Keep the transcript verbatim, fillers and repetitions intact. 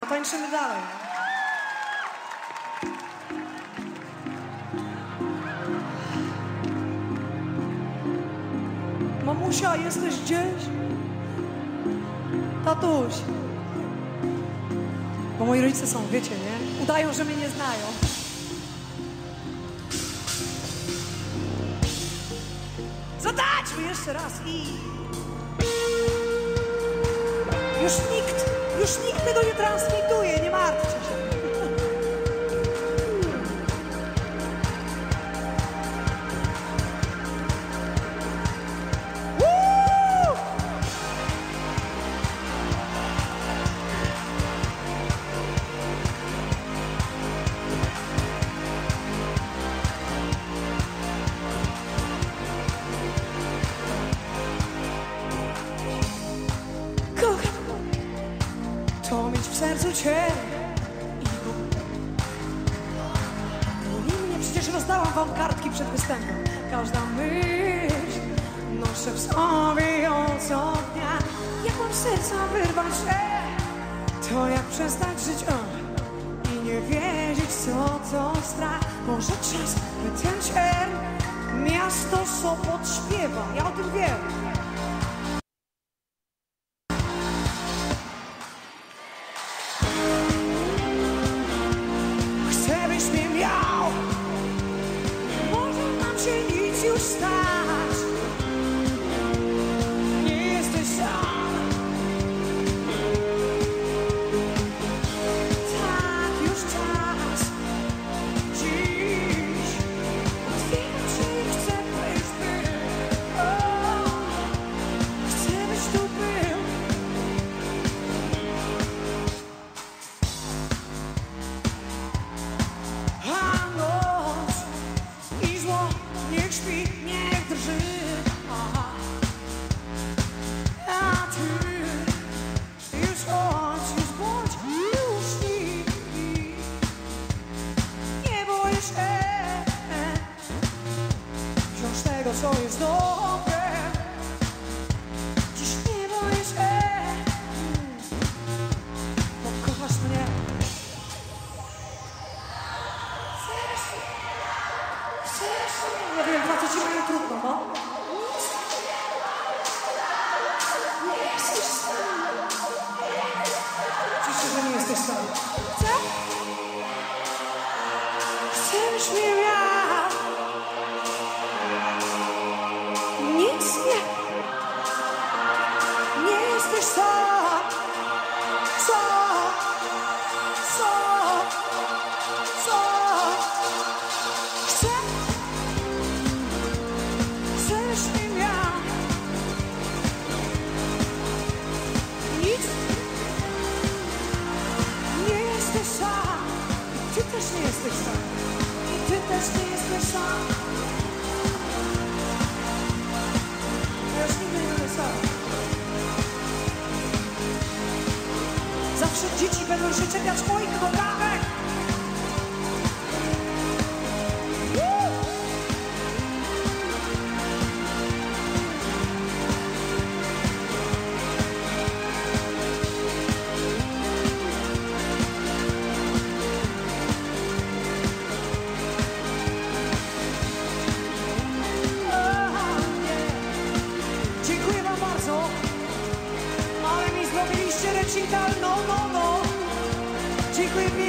Tańczymy dalej. Mamusia, jesteś gdzieś? Tatuś. Bo moi rodzice są, wiecie, nie? Udają, że mnie nie znają. Zatańczmy jeszcze raz i... Już nikt, już nikt tego nie transmituje, nie martwcie się. To mieć w sercu Cię i bo mnie przecież rozdałam wam kartki przed występem. Każda myśl noszę w sobie ją co dnia. Jak mam serca wyrwać się, to jak przestać żyć o, i nie wiedzieć co to strach. Może czas, by ten ciel miasto Sopot śpiewa. Ja o tym wiem. Już stać, nie jesteś sam. Tak, już czas. Dziś wiem, czy chcę, byś był. O, chcę, byś tu był. A noc i zło niech śpi, niech drży, aha. A ty już chodź, już bądź, już śpi. Nie boję się wziąć tego, co jest dobre. Dziś nie boję się, bo kochasz mnie. Ja wiem, dla to ci będzie trudno, no? Nie jesteś sam. Cieszę, że nie jesteś sam. Chcę? Chcę, byś mnie miał. Nic nie. Nie jesteś sam. Co? Co? Co? Chcę? Chcesz mi miał. Nic. Nie jesteś sam. I ty też nie jesteś sam. I ty też nie jesteś sam. Ja już nigdy nie będę sam. Zawsze dzieci będą się czepiać moich poprawek. Dziękuję wam bardzo, ale mi zrobiliście recital, no, no, no. Dziękuję.